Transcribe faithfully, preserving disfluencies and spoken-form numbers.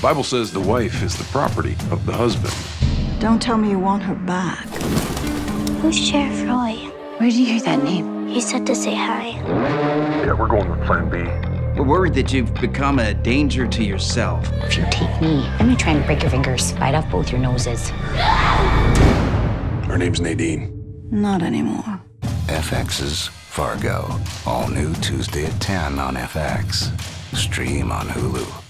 Bible says the wife is the property of the husband. Don't tell me you want her back. Who's Sheriff Roy? Where did you hear that name? He said to say hi. Yeah, we're going with plan B. We're worried that you've become a danger to yourself. If you take me, I'm gonna try and break your fingers, bite off both your noses. Her name's Nadine. Not anymore. F X's Fargo. All new Tuesday at ten on F X. Stream on Hulu.